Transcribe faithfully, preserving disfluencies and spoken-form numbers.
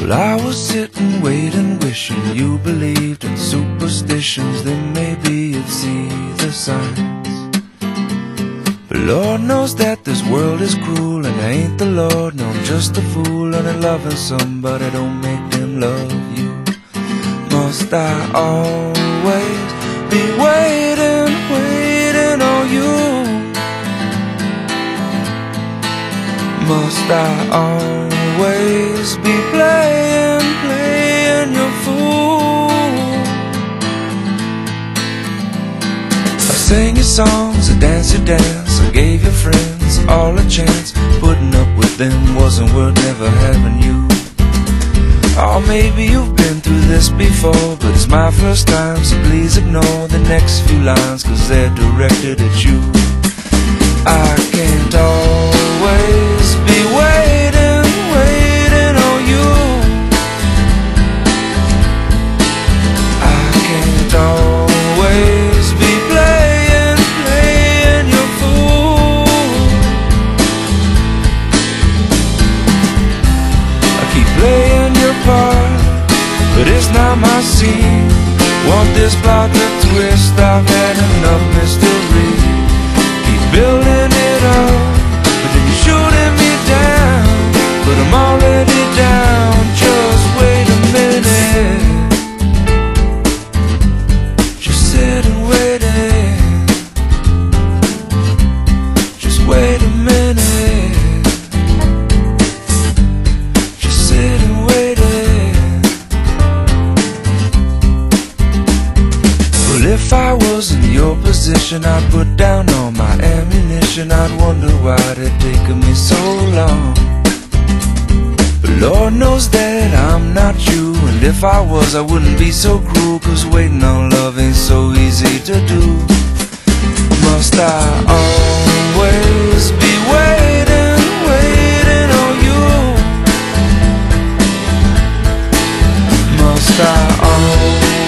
Well, I was sitting, waiting, wishing you believed in superstitions. Then maybe you'd see the signs. But Lord knows that this world is cruel, and I ain't the Lord, no, I'm just a fool. And loving somebody don't make them love you. Must I always be waiting, waiting on you? Must I always be playing, playing your fool? I sang your songs, I danced your dance, I gave your friends all a chance. Putting up with them wasn't worth never having you. Or maybe you've been through this before, but it's my first time, so please ignore the next few lines, cause they're directed at you. I can't always be waiting, waiting on you. I can't always be playing, playing your fool. I keep playing your part, but it's not my scene. Want this plot to twist, I've had enough mystery. Keep building it up, but then you're shooting me down. But I'm already down, just wait a minute. Just sit and wait it. Just wait a minute. Just sit and wait it. Well, if I was in your position, I'd put down all my ammunition. I'd wonder why it taken me so long. But Lord knows that I'm not you, and if I was, I wouldn't be so cruel, cause waiting on love ain't so easy to do. Must I always be waiting, waiting on you? Must I always